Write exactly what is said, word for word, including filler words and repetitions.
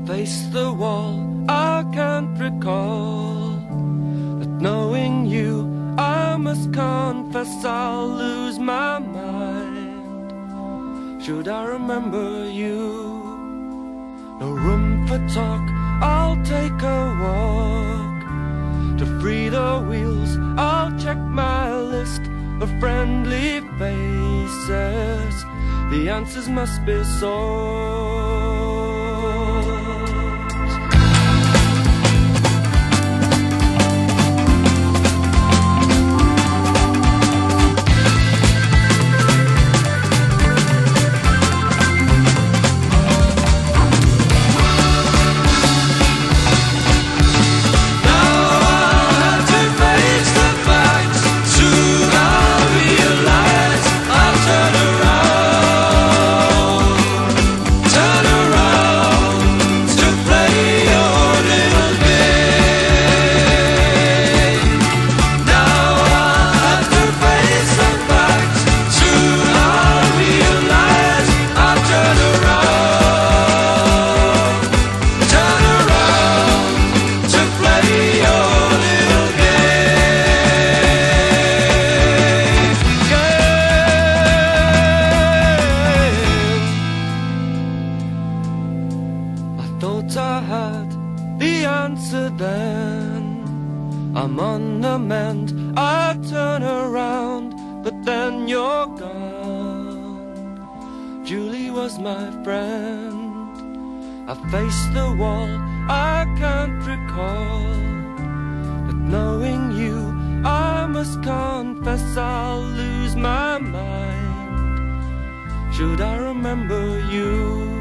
face the wall, I can't recall that knowing you, I must confess I'll lose my mind should I remember you. No room for talk, I'll take a walk to free the wheels. I'll check my list of friendly faces. The answers must be sought. Thought I had the answer then. I'm on the mend, I turn around, but then you're gone. Julie was my friend. I faced the wall, I can't recall that knowing you, I must confess I'll lose my mind should I remember you.